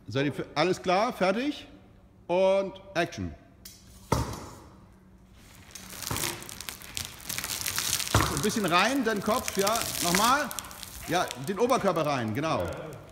Seid ihr alles klar? Fertig? Und Action. Ein bisschen rein, den Kopf, ja. Nochmal. Ja, den Oberkörper rein, genau.